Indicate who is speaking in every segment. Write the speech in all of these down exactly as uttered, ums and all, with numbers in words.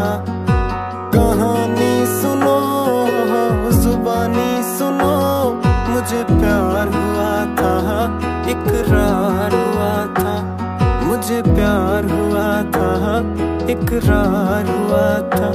Speaker 1: था। कहानी सुनो, जुबानी सुनो, मुझे प्यार हुआ था, इकरार हुआ था। मुझे प्यार हुआ था, इकरार हुआ था।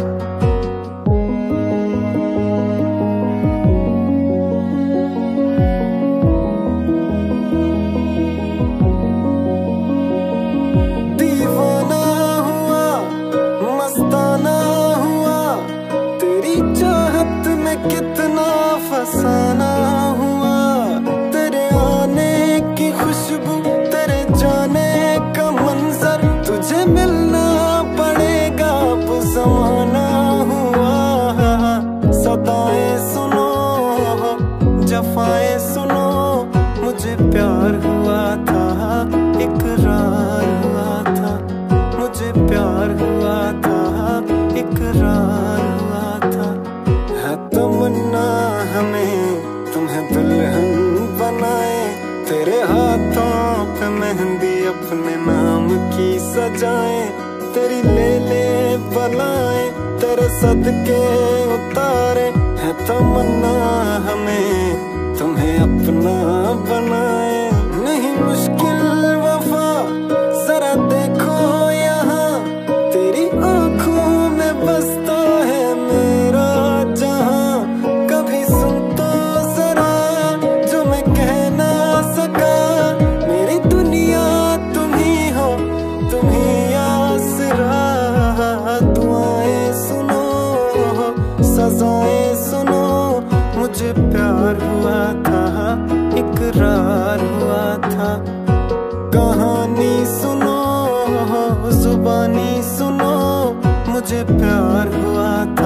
Speaker 1: दीवाना हुआ, मस्ताना हुआ, तेरी चाहत में कितना फसाना हुआ। तेरे आने की खुशबू, तेरे जाने का मंजर, तुझे मिलना पड़ेगा वो ज़माना हुआ। सदाएं सुनो, जफाएं सुनो, मुझे प्यार हुआ था, इकरार हुआ था। मुझे प्यार हुआ था, इकरार हुआ था। है तमन्ना हमें तुम्हें दुल्हन बनाए, तेरे हाथों पे मेहंदी अपने नाम की सजाए। तेरी ले ले बलाए, तेरे सदके उतारे। है तमन्ना हमें तुम्हें अपना बनाए। नहीं मुश्किल वफा, जरा देखो यहाँ, तेरी आंखों में बसता है मेरा जहां। कभी सुन तो जरा जो मैं कह ना सका, मेरी दुनिया तुम ही हो, तुम ही आसरा। दुआएं सुनो, सजाएं सुनो, मुझे प्यार हुआ था, इकरार हुआ था। कहानी सुनो, जुबानी सुनो, मुझे प्यार हुआ था।